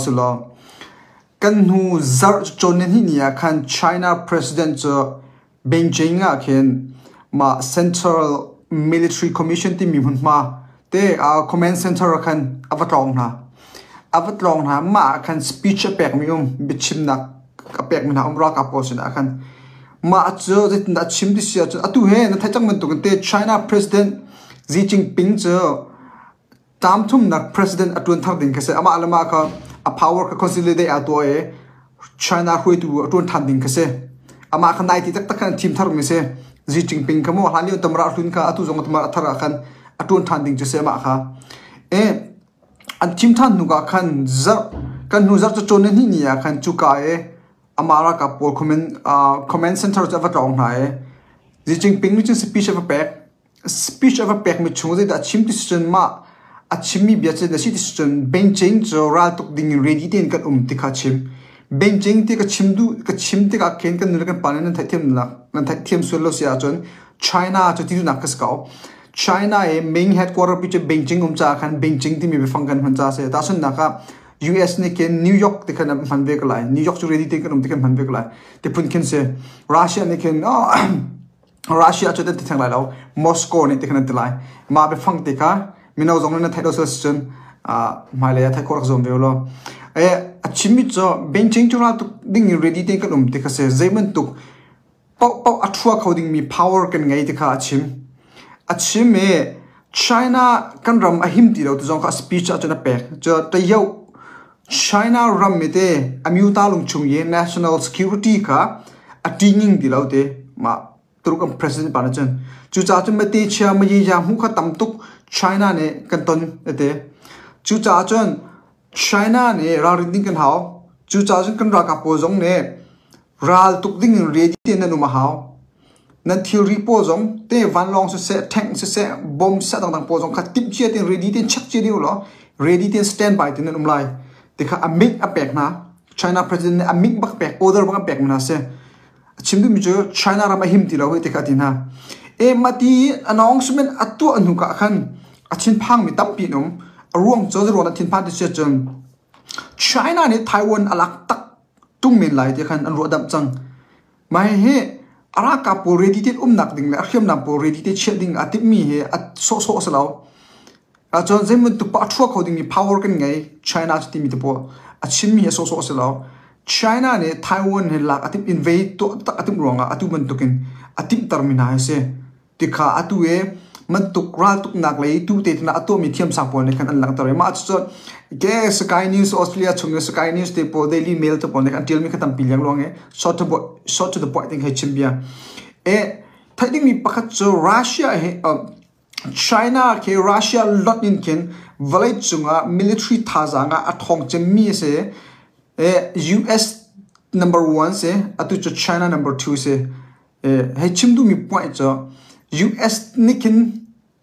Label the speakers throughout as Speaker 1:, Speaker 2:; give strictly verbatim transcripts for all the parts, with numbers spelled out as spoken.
Speaker 1: silo kan hu zar chonen hi nia khan China president cho Beijing a khen ma Central Military Commission ti mi hun ma te a command center khan avatong na avatong na ma khan speech pek mi um bichim na ka pek mi na umra ka posin a khan ma cho det na chim di sia atu he na thachang man tu te China president Xi Jinping cho tam thum na president atun thak ding kase ama alama ka a power ka consolidate ato e China hui tu atun than ding kase ama khan dai ti tak tak kan team thar mi se Xi Jinping ka mo hali tamra atun ka atu jong tamra thara khan atun than ding jase ma kha e an team than nu ga khan zar kan nu zar cho chon ni ni ya khan chu ka e amara ka por comment comment center cha va tong na e Xi Jinping ni speech of a pack speech of a pack mi chung da chim decision ma a chimmi bia che da decision Beijing cho raltuk ding ready ten kan um tikha chim Beijing te ka chimdu ka chim te ka ken kan kan panen thai them na nan thai them solo sia chon China cho ti na kas kau China e main headquarter pi che Beijing um cha khan Beijing ti mi be fang kan han cha se ta sun na ka U S ne ken New York te kan han ve ka lai New York cho ready te kan um te kan han ve ka lai te pun ken se Russia ne ken Russia cho te thang lai lo Moscow ne te kan te lai ma be fang te ka minau zong na thai do session a mai le thai khor zom ve lo e achimi cho Beijing cho ra tu ding ready te kan um te ka se zemen tu pau pau athua coding mi power kan ngai te kha achim achim e China kan ram ahim ti lo tu zong ka speech a chana pek cho ta yo China ram me te amyu ta lung chung ye national security ka atinging di lo te ma turuk president pa na chen chu cha chun me te chia ma ye ya hu kha tam tuk China ne kan ton te chu cha chun China ne ra ring ding kan hao chu cha chun kan ra ka po zong ne ral tuk ding ready te na nu ma hao nan theory po zong te van long se se tank se se bomb sa dang dang po zong kha tip chia te ready te chak che diu lo ready te stand by te na um lai te kha amik a pek na China president amik bak pek order bak pek na se chimdu mi jo China ram ahim ti lo te kha tin ha e mati announcement atu anu ka khan achin phang mi tam pi num ruang cho ro na thin pha ti se chon China ne Taiwan alak tak tung min lai te khan an ro dam chang mai he ara ka po ready te um nak ding la khiam nam po ready te che ding atip mi he at so so so lao a chon zem tu pa thua khoding mi power kan ngai China ti mi te po achim mi so so so lao China ne Taiwan he lak atip invade to atip ronga atu man tukin atip termina se tikha atu e man tuk ral tuk nak lei tu te na ato mi thiam sang pon ne kan an lang tare ma chu ke Sky News Australia chung Sky News te po Daily Mail te pon ne kan til mi khatam pilyang long e short to short to the point thing he chimbia e thading mi pakhat cho Russia he China ke Russia lot in ken valai chunga military thazanga athong chemmi se e U S number one se atu cho China number two se e he chimdu mi point cho U S nikin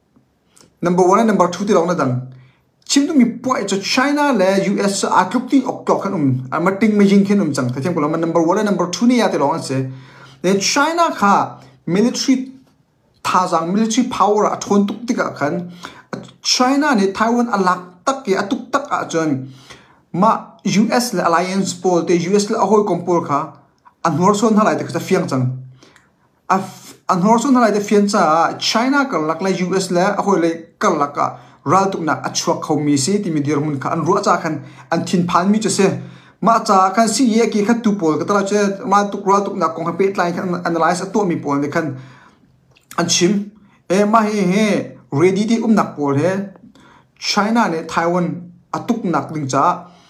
Speaker 1: number one and number two ti long na dang chimdu mi point cho China le U S aklukti oktok kan um amating me jing ken um chang thathem kolam number one and number two ni ya ti long se le China kha military thazang military power athon tuk tika khan China ne Taiwan alak tak ke atuk tak a chon ma U S le alliance pol te U S le ahoi kompor kha anhor son halai te kha fiang chang a anhor son halai te fian cha China ka lak la U S le ahoi le kal laka ral tuk na achwa khomi se ti mi dir mun kha an ro cha khan an thin phan mi che se ma cha khan si ye ki kha tu pol ka tra che ma tuk ral tuk na kong ha pet lai khan analyze ato mi pol ne khan an chim e ma he he ready ti um nak pol he China ne Taiwan atuk nak ling cha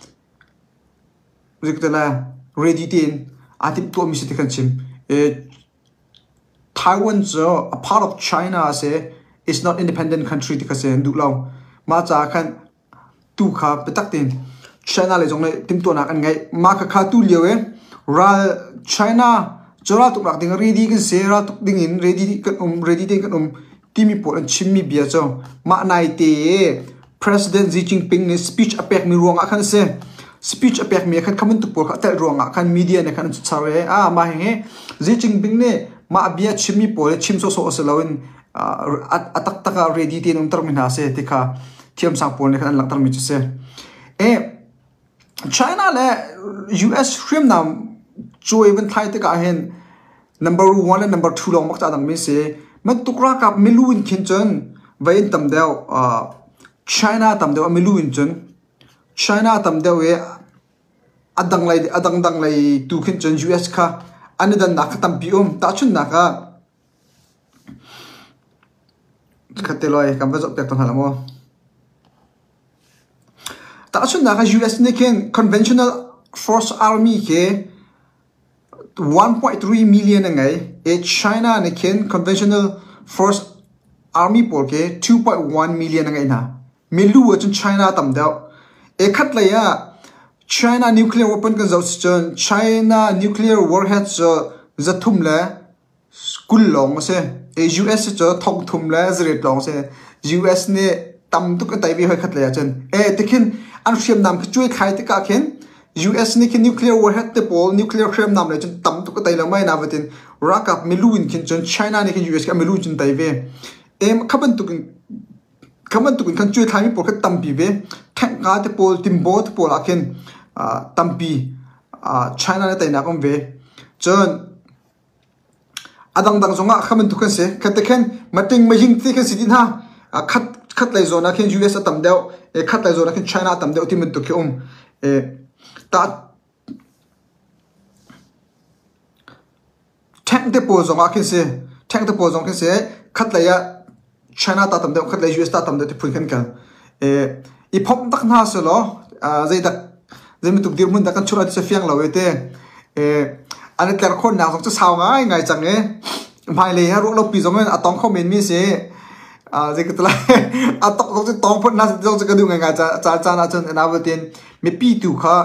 Speaker 1: riktela ready tin atip to mi se ti khan chim e Taiwan so a part of China se is not independent country ti ka se du law ma cha khan tu kha petak tin China le jong le tim to na kan ngai ma kha kha tu lewe ra China chora tuk rak ding ready kan se ra tuk ding in ready kan um ready te kan um timi po an chimmi bia cho ma nai te President Xi Jinping ne speech apek mi ruang khan se speech apek mi khan khamun tu por kha tel ruang khan media ne khan chare a ma he Xi Jinping ne ma bia chimmi po le chim so so se lawin atak taka ready te num termina se tikha thiam sang pol ne khan lang tar mi se e China le U S shrim nam chui vẫn thay tất cả hen number one and number two long mắc ta đằng mình sẽ mất tục ra cặp miluin kinh chân vậy tầm đeo China tầm đeo miluin chân China tầm đeo về adang lại adang adang lại tu kinh chân U S ka anh đang nạc tầm biom ta chun nạc à cái tên loại cảm giác dọc bẹt toàn hả lắm ta chun nạc U S này kinh conventional force army ke one point three million ngay e China này kinh conventional force army por ke two point one million ngay na milu ở trên China tầm đeo e khát lại à China nuclear weapon kan zau chen China nuclear warhead cho zathum le kul long se e U S cho thong thum le zret long se U S ne tam tu ka tai vi hoi khat le chen e tikhin an shriam nam ka chui khai te ka khen U S ne ki nuclear warhead te pol nuclear khram nam le chen tam tu ka tai la mai na vatin rakap miluin kin chen China ne ki U S ka milu chen tai ve em khaban tu khaban tu kan chui khai mi por ka tam pi ve thang ka te pol timbo te pol akhen tampi China này tại nào cũng về chơn adang dang zonga khamen tu kan se khatekhen mating majing ti kan sitin ha khat khat lai zona khen U S tam deu e khat lai zona khen China tam deu ti men tu ke um e ta thang te po zonga khen se thang te po zonga khen se khat lai ya China ta tam deu khat lai U S ta tam deu ti phun kan kan e i phom tak na se lo zai dak zai tuk dir mun da kan chura se fiang lo ete e anh tler khon na song sao ngai ngai chang e mai le ha ro lo pi zong a tong comment mi se a je ke tla a tok song tong phon na song se ka du ngai ngai cha cha cha na chen na vatin me pi tu kha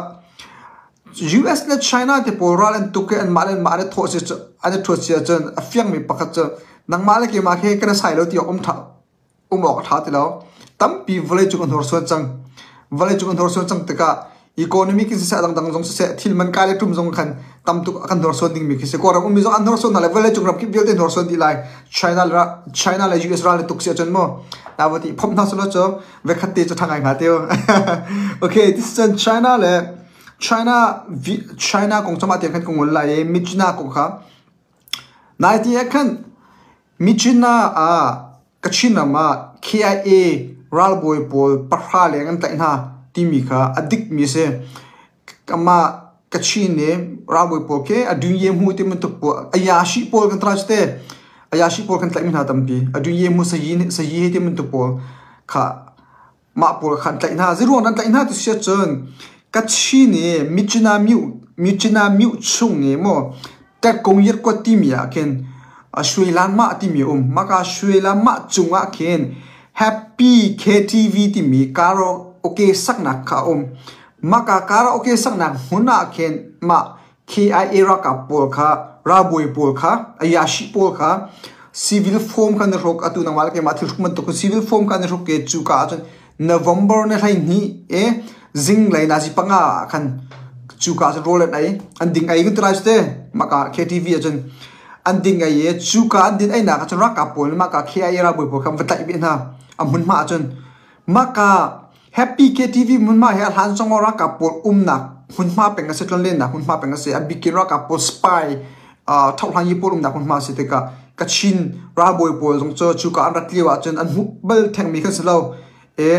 Speaker 1: U S le China te poral and tuke and malen mare tho se ane tho se chen a fiang mi pakhat cha nang male ke ma khe kana sai lo ti om tha um ok tha ti lo tam pi vole chu kon thor so chang vole chu kon thor so chang te ka economy ki se dang dang jong se thil man ka le tum jong khan tam tu kan dor son ding mi ki se ko ra um mi jong an dor son na level le chung rap ki bil te dor son di lai China la China la U S ra le tuk se chen mo na wati phom na so lo cho ve khate cho thangai nga teo okay this is China le China China kong chama te khan kong la e michina ko kha nai ti khan michina a kachina ma K I A ralbawi pol parha le ngan ta na timi kha adik mi se kama kachine ralbawi pol ke adu ye mu te mun to po ayashi pol kan traste ayashi pol kan tlai na tampi adu ye mu sayi sayi te mun to pol kha ma pol khan tlai na zero nan tlai na tu se chen kachine michina miu michina miu chung nge mo ta kong yer ko timi ya ken ashwelan ma timi um maka shwelan ma chunga ken happy K T V timi karo okay sak nak ka om maka kara okay sak nak huna ken ma K I A ra ka pol kha ralbawi pol kha ayashi pol kha civil form kan rok atu na wal ke ma thil man to civil form kan rok ke chu ka chen November na lai ni e zing lai na ji panga khan chu ka chen rolet ai an ding ai kan traste maka K T V chen an ding ai e chu ka an din ai na ka chen ra ka pol maka K I A ralbawi pol kha vatai bi na amun ma chen maka happy K T V mun ma he han song ra ka pol umna hun ma penga se tlon len na hun ma penga se abiki ra ka pol spy a thau hlang yi pol umna hun ma se te ka kachin ralbawi pol jong cho chu ka an rat liwa chen an hu bel theng mi khan se lo e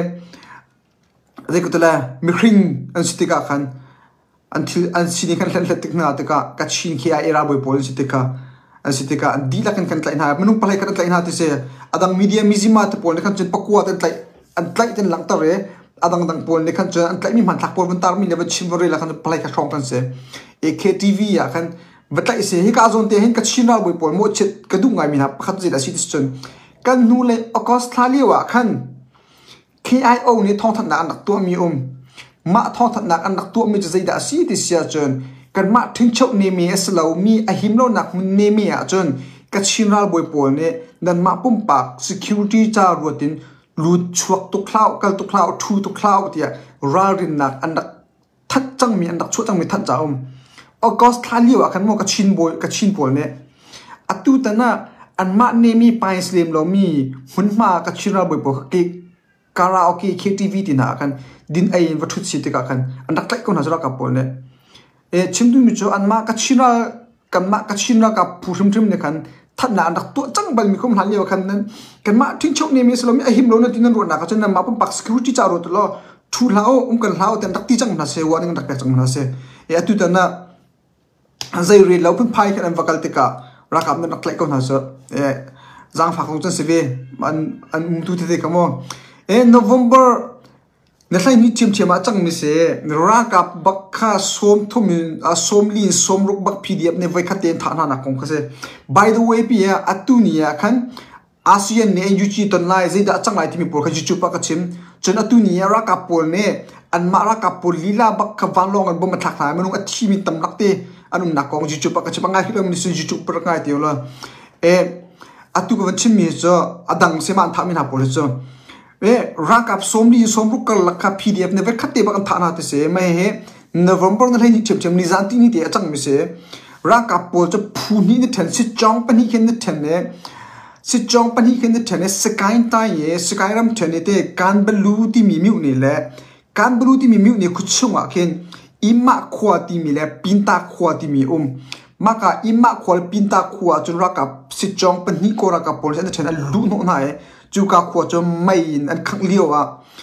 Speaker 1: ze ko tala mi khring an se te ka khan until an sini khan hlan hlat tik na te ka kachin K I A ralbawi pol se te ka an se te ka an di la kan kan tlai na manung palai kan tlai na te se adang media mizima te pol khan chen pakwa te tlai an tlai ten lang ta re adang dang pol ne khan chen an tlai mi man thak pol ban tar mi ne ba chimore la khan palai ka thong kan se e K T V ya khan vatlai se hi ka zon te hin ka china boi pol mo chet ka du ngai mi na pakhat ji da si chen kan nu le akos thali wa khan K I O ni thong that na nak tu mi um ma thong that na an nak tu mi ji da si ti sia chen kan ma thing chok ne mi aslo mi a him lo nak mun ne mi a chen ka china boi pol ne dan ma pum pak security cha rutin lut chuak tu klau kal tu klau thu tu klau tia rarin nak andak that chang mi andak chu chang mi that chaum august thali wa kan mo ka chin boy ka chin pol ne atu ta na an ma ne mi pai slim lo mi hun ma ka chira boy po ke karaoke K T V tina kan din ai vathut si te ka kan andak tlai ko na jara ka pol ne e chimdu mi cho anma ka china kan ma ka china ka purim trim ne kan that na andak to chang bal mi khom hal le kan nan kan ma thin chok ne mi salom a him lo na tin ro na ka chen na ma pam pak security cha ro to lo thu lao um kan lao ten dak ti chang na se wa ning dak pe chang na se e atu ta na zai ri lo pun phai kan vakal te ka ra kam na dak tlai ko na so e zang fa khong chen se ve an an um tu te te ka mo e November na sai ni chim chim a chang mi se ra ka bakha som thum a som li som ruk bak P D F ne vai khaten tha na na kong ka se by the way pi ya atu ni ya khan ASEAN ne U G ton lai zai da chang lai ti mi por kha ji chu pa ka chim chen atu ni ya ra ka pol ne an ma ra ka pol lila bak kha van long an bom thak na manung a thi mi tam nak te anum na kong ji chu pa ka chim ngai hi mi su ji chu par ngai te la e atu ko chim mi so adang se man tha mi na pol so e rakap somli somru kal lakha P D F ne ve khatte ba kan thana te se mai he November na lai ni chem chem ni zanti ni te achang mi se rakap pol cho phu ni ne then si chong pani khen ne then ne si chong pani khen ne then ne sky ta ye sky ram then ne te kan blu ti mi mi ni le kan blu ti mi mi ni khu chunga khen ima khwa ti mi le pinta khwa ti mi um maka ima khwal pinta khwa chun rakap si chong pani ko rakap pol ne then lu no na e chuka khwa cho mai an khang liao a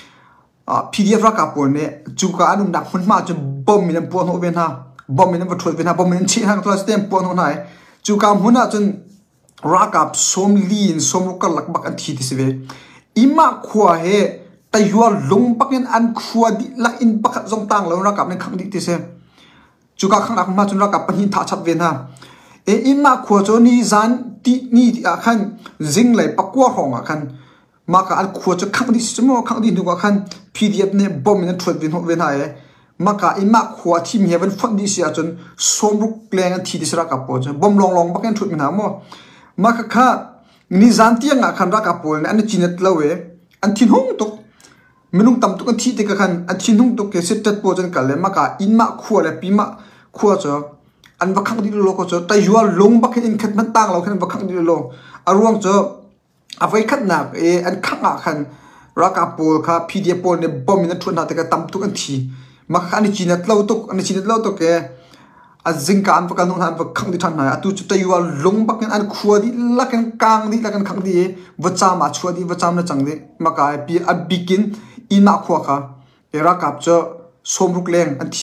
Speaker 1: P D F ra ka pol ne chuka anum nak hun ma cho bom min po no ben ha bom min va thol ben ha bom min chi hang class tem po no nai chuka huna chun ra ka som lin som ru ka lak bak an thi ti se ve ima khwa he ta yual lung bakin an khwa di lak in bak zong tang lo ra ka ne khang di ti se chuka khang nak ma chun ra ka pahin tha chap ven ha e ima khwa cho ni zan ti ni a khan zing lai pakwa hong a khan maka al khwa cho khang di sumo khang di nu khan P D F ne bom ne thot vin ho ven ha e maka ima khwa thi mi heaven fund di sia chon somruk kleng thi di sra ka po cho bom long long baken thut mi na mo maka kha ni zan ti nga khan ra ka pol ne an chinet lawe an thin hong tok menung tam tok thi te ka khan an thin hong tok ke set tat po chen kal le maka inma khwa le pi ma khwa cho an va khang di lo ko cho ta yuwa long baken in khat man tang lo khan va khang di lo arwang cho avai khat na e an khang a khan raka pol kha P D F pol ne bom in thun na te ka tam tu kan thi ma kha ni chinat lo tok ani chinat lo tok ke azing ka an va kan han va khang di than na atu chu ta yuwa long baken an khwa di lakan kang di lakan khang di va cha ma chwa di va cham na chang di ma ka pi a begin in ma khwa kha e raka cho somruk leng an